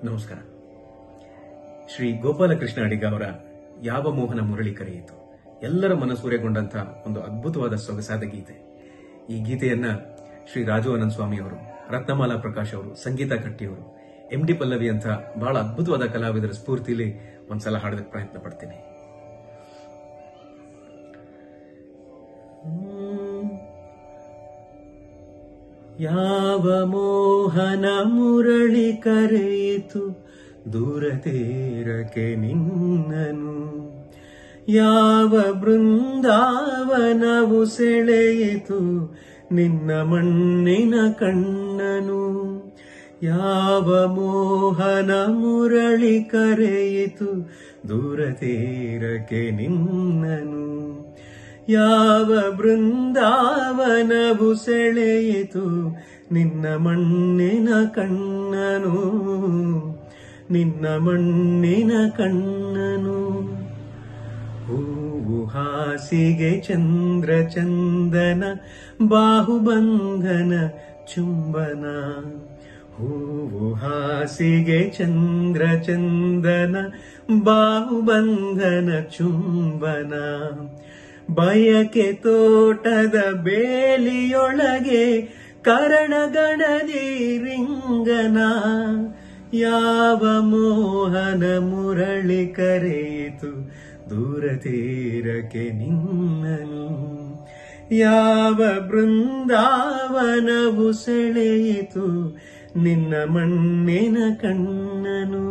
ನಮಸ್ಕಾರ. ಶ್ರೀ ಗೋಪಾಲಕೃಷ್ಣ ಅಡಿಗ ಅವರ ಯಾವ ಮೋಹನ ಮುರಳಿ ಕರೆಯಿತು ಎಲ್ಲರ ಮನಸೂರೆಗೊಂಡಂತಹ ಒಂದು ಅದ್ಭುತವಾದ ಸೊಗಸಾದ ಗೀತೆ. ಈ ಗೀತೆಯನ್ನ ಶ್ರೀ ರಾಜು ಅನಂತ ಸ್ವಾಮಿ ಅವರು, ರತ್ನಮಾಲಾ ಪ್ರಕಾಶ್ ಅವರು, ಸಂಗೀತ ಕಟ್ಟಿಯವರು, MD ಪಲ್ಲವಿ ಅಂತ ಬಹಳ ಅದ್ಭುತವಾದ ಕಲಾವಿದರ ಸ್ಫೂರ್ತಿಲಿ ಒಂದ್ಸಲ ಹಾಡೋದಕ್ಕೆ ಪ್ರಯತ್ನ ಪಡ್ತೀನಿ. ಯಾವ ಮೋಹನ ಮುರಳಿ ಕರೆಯಿತು ದೂರ ತೀರಕ್ಕೆ ನಿನ್ನನು, ಯಾವ ಬೃಂದಾವನವು ಸೆಳೆಯಿತು ನಿನ್ನ ಮಣ್ಣಿನ ಕಣ್ಣನು, ಯಾವ ಮೋಹನ ಮುರಳಿ ಕರೆಯಿತು ದೂರ ತೀರಕ್ಕೆ ನಿನ್ನನು, ಯಾವ ಬೃಂದಾವನವು ಸೆಳೆಯಿತು ನಿನ್ನ ಮಣ್ಣಿನ ಕಣ್ಣನು, ನಿನ್ನ ಮಣ್ಣಿನ ಕಣ್ಣನು. ಹೂವು ಹಾಸಿಗೆ ಚಂದ್ರ ಚಂದನ ಬಾಹುಬಂಧನ ಚುಂಬನ, ಹೂವು ಹಾಸಿಗೆ ಚಂದ್ರ ಚಂದನ ಬಾಹುಬಂಧನ ಚುಂಬನ, ಬಯಕೆ ತೋಟದ ಬೇಲಿಯೊಳಗೆ ಕರಣಗಣದಿ ರಿಂಗನ, ಯಾವ ಮೋಹನ ಮುರಳಿ ಕರೆಯಿತು ದೂರ ತೀರಕ್ಕೆ ನಿನ್ನನು, ಯಾವ ಬೃಂದಾವನವು ಸೆಳೆಯಿತು ನಿನ್ನ ಮಣ್ಣಿನ ಕಣ್ಣನು.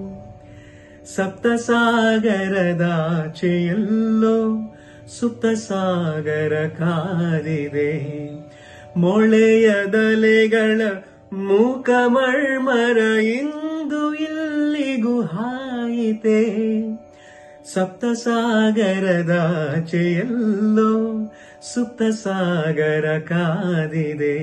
ಸಪ್ತಸಾಗರದಾಚೆಯಲ್ಲೋ ಸುಪ್ತ ಸಾಗರ ಕಾದಿದೆ, ಮೊಳೆಯದಲೆಗಳ ಮೂಕ ಮರ್ಮರ ಇಂದು ಇಲ್ಲಿಗೂ ಹಾಯಿತೆ, ಸಪ್ತ ಸಾಗರದಾಚೆಯಲ್ಲೋ ಸುಪ್ತ ಸಾಗರ ಕಾದಿದೆ,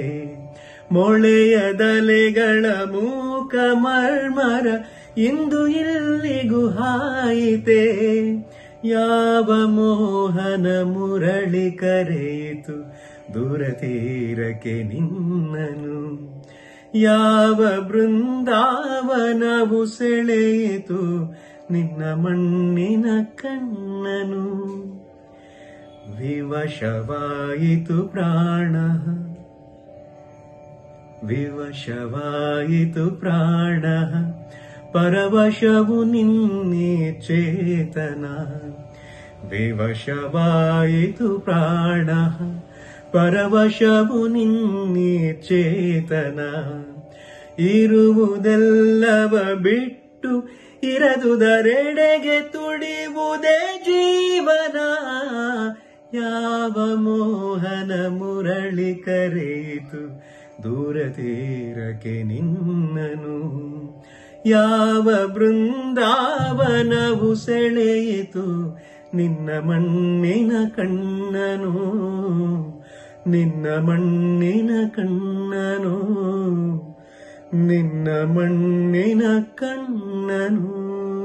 ಮೊಳೆಯದಲೆಗಳ ಮೂಕ ಮರ್ಮರ ಇಂದು ಇಲ್ಲಿಗೂ ಹಾಯಿತೆ, ಯಾವ ಮೋಹನ ಮುರಳಿ ಕರೆಯಿತು ದೂರ ತೀರಕ್ಕೆ ನಿನ್ನನು, ಯಾವ ಬೃಂದಾವನವು ಸೆಳೆಯಿತು ನಿನ್ನ ಮಣ್ಣಿನ ಕಣ್ಣನು. ವಿವಶವಾಯಿತು ಪ್ರಾಣ, ವಿವಶವಾಯಿತು ಪ್ರಾಣ, ಪರವಶವು ನಿನ್ನೆ ಚೇತನ, ವಿವಶವಾಯಿತು ಪ್ರಾಣ, ಪರವಶವು ನಿನ್ನೆ ಚೇತನ, ಇರುವುದೆಲ್ಲವ ಬಿಟ್ಟು ಇರದುದರೆಡೆಗೆ ತುಡಿಯುವುದೇ ಜೀವನ, ಯಾವ ಮೋಹನ ಮುರಳಿ ಕರೆಯಿತು ದೂರ ತೀರಕ್ಕೆ ನಿನ್ನನು, ಯಾವ ಬೃಂದಾವನವು ಸೆಳೆಯಿತು ನಿನ್ನ ಮಣ್ಣಿನ ಕಣ್ಣನು, ನಿನ್ನ ಮಣ್ಣಿನ ಕಣ್ಣನು, ನಿನ್ನ ಮಣ್ಣಿನ ಕಣ್ಣನು.